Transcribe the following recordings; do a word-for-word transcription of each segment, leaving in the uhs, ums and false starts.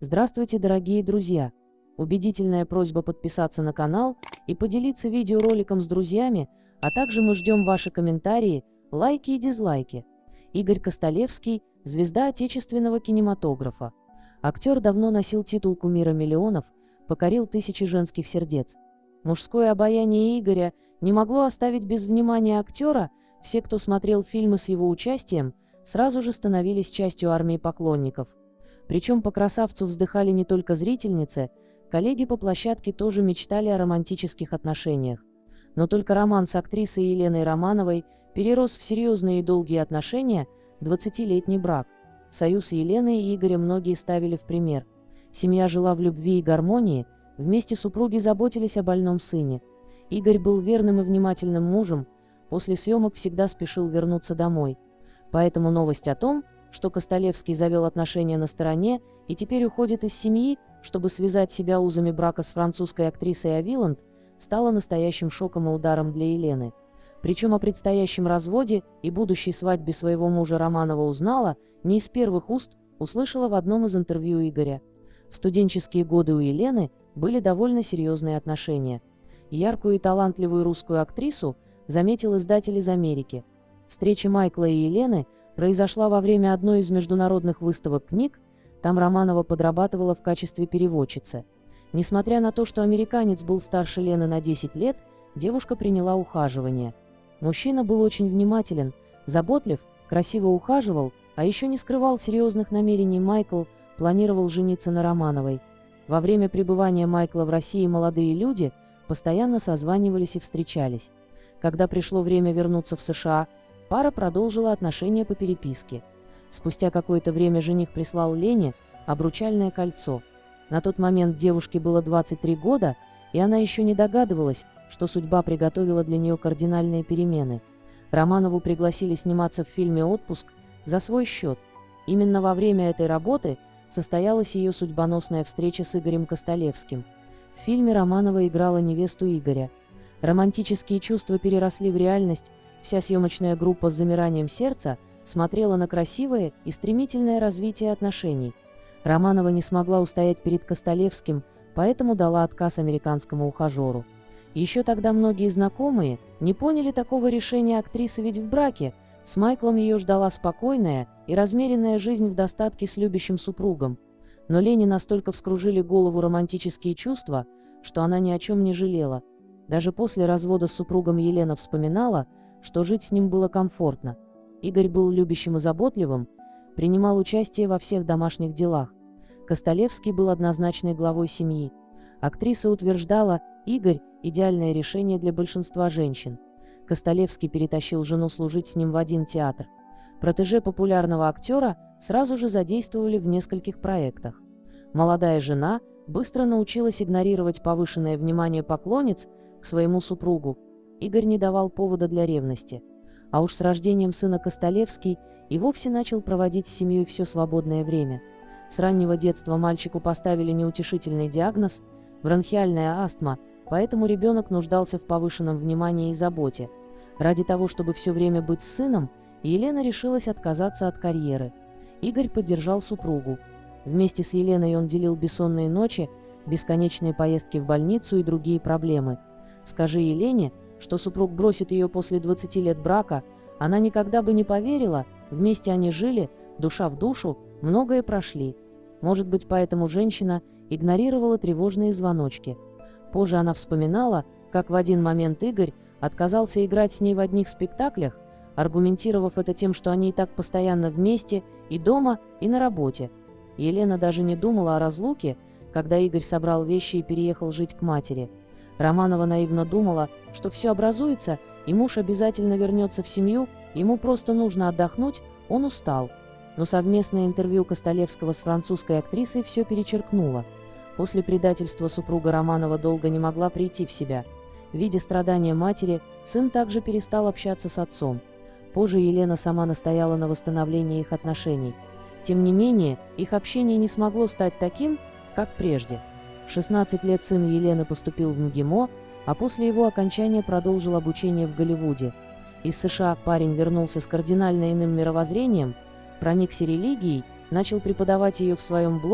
Здравствуйте, дорогие друзья! Убедительная просьба подписаться на канал и поделиться видеороликом с друзьями, а также мы ждем ваши комментарии, лайки и дизлайки. Игорь Костолевский – звезда отечественного кинематографа. Актер давно носил титул кумира миллионов, покорил тысячи женских сердец. Мужское обаяние Игоря не могло оставить без внимания актера, все, кто смотрел фильмы с его участием, сразу же становились частью армии поклонников. Причем по красавцу вздыхали не только зрительницы, коллеги по площадке тоже мечтали о романтических отношениях. Но только роман с актрисой Еленой Романовой перерос в серьезные и долгие отношения, двадцатилетний брак. Союз Елены и Игоря многие ставили в пример. Семья жила в любви и гармонии, вместе супруги заботились о больном сыне. Игорь был верным и внимательным мужем, после съемок всегда спешил вернуться домой. Поэтому новость о том, что Костолевский завел отношения на стороне и теперь уходит из семьи, чтобы связать себя узами брака с французской актрисой Авиланд, стала настоящим шоком и ударом для Елены. Причем о предстоящем разводе и будущей свадьбе своего мужа Романова узнала не из первых уст, услышала в одном из интервью Игоря. В студенческие годы у Елены были довольно серьезные отношения. Яркую и талантливую русскую актрису заметил издатель из Америки. Встреча Майкла и Елены произошла во время одной из международных выставок книг, там Романова подрабатывала в качестве переводчицы. Несмотря на то, что американец был старше Лены на десять лет, девушка приняла ухаживание. Мужчина был очень внимателен, заботлив, красиво ухаживал, а еще не скрывал серьезных намерений. Майкл планировал жениться на Романовой. Во время пребывания Майкла в России молодые люди постоянно созванивались и встречались. Когда пришло время вернуться в США, пара продолжила отношения по переписке. Спустя какое-то время жених прислал Лене обручальное кольцо. На тот момент девушке было двадцать три года, и она еще не догадывалась, что судьба приготовила для нее кардинальные перемены. Романову пригласили сниматься в фильме «Отпуск» за свой счет. Именно во время этой работы состоялась ее судьбоносная встреча с Игорем Костолевским. В фильме Романова играла невесту Игоря. Романтические чувства переросли в реальность. Вся съемочная группа с замиранием сердца смотрела на красивое и стремительное развитие отношений. Романова не смогла устоять перед Костолевским, поэтому дала отказ американскому ухажеру. Еще тогда многие знакомые не поняли такого решения актрисы, ведь в браке с Майклом ее ждала спокойная и размеренная жизнь в достатке с любящим супругом. Но Лене настолько вскружили голову романтические чувства, что она ни о чем не жалела. Даже после развода с супругом Елена вспоминала, что жить с ним было комфортно. Игорь был любящим и заботливым, принимал участие во всех домашних делах. Костолевский был однозначной главой семьи. Актриса утверждала, Игорь – идеальное решение для большинства женщин. Костолевский перетащил жену служить с ним в один театр. Протеже популярного актера сразу же задействовали в нескольких проектах. Молодая жена быстро научилась игнорировать повышенное внимание поклонниц к своему супругу. Игорь не давал повода для ревности. А уж с рождением сына Костолевский и вовсе начал проводить с семьей все свободное время. С раннего детства мальчику поставили неутешительный диагноз – бронхиальная астма, поэтому ребенок нуждался в повышенном внимании и заботе. Ради того, чтобы все время быть с сыном, Елена решилась отказаться от карьеры. Игорь поддержал супругу. Вместе с Еленой он делил бессонные ночи, бесконечные поездки в больницу и другие проблемы. Скажи Елене, что супруг бросит ее после двадцати лет брака, она никогда бы не поверила, вместе они жили, душа в душу, многое прошли. Может быть, поэтому женщина игнорировала тревожные звоночки. Позже она вспоминала, как в один момент Игорь отказался играть с ней в одних спектаклях, аргументировав это тем, что они и так постоянно вместе, и дома, и на работе. Елена даже не думала о разлуке, когда Игорь собрал вещи и переехал жить к матери. Романова наивно думала, что все образуется, и муж обязательно вернется в семью, ему просто нужно отдохнуть, он устал. Но совместное интервью Костолевского с французской актрисой все перечеркнуло. После предательства супруга Романова долго не могла прийти в себя. Видя страдания матери, сын также перестал общаться с отцом. Позже Елена сама настояла на восстановлении их отношений. Тем не менее, их общение не смогло стать таким, как прежде. В шестнадцать лет сын Елены поступил в МГИМО, а после его окончания продолжил обучение в Голливуде. Из США парень вернулся с кардинально иным мировоззрением, проникся религией, начал преподавать ее в своем блоге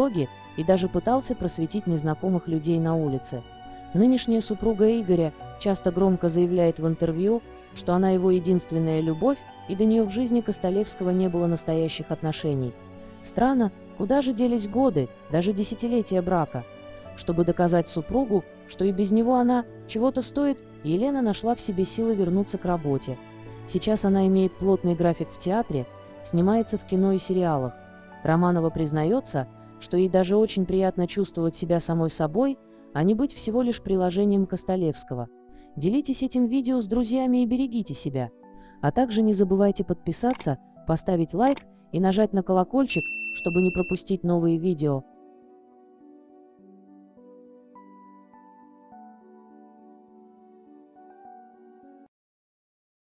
и даже пытался просветить незнакомых людей на улице. Нынешняя супруга Игоря часто громко заявляет в интервью, что она его единственная любовь, и до нее в жизни Костолевского не было настоящих отношений. Странно, куда же делись годы, даже десятилетия брака? Чтобы доказать супругу, что и без него она чего-то стоит, Елена нашла в себе силы вернуться к работе. Сейчас она имеет плотный график в театре, снимается в кино и сериалах. Романова признается, что ей даже очень приятно чувствовать себя самой собой, а не быть всего лишь приложением Костолевского. Делитесь этим видео с друзьями и берегите себя. А также не забывайте подписаться, поставить лайк и нажать на колокольчик, чтобы не пропустить новые видео.